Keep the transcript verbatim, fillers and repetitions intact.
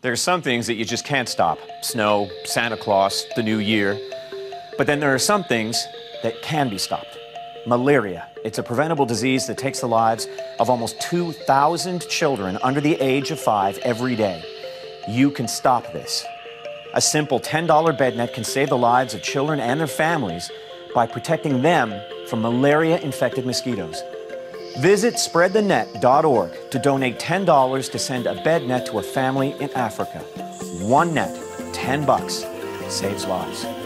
There are some things that you just can't stop. Snow, Santa Claus, the new year. But then there are some things that can be stopped. Malaria. It's a preventable disease that takes the lives of almost two thousand children under the age of five every day. You can stop this. A simple ten dollar bed net can save the lives of children and their families by protecting them from malaria-infected mosquitoes. Visit spread the net dot org to donate ten dollars to send a bed net to a family in Africa. One net, ten bucks, saves lives.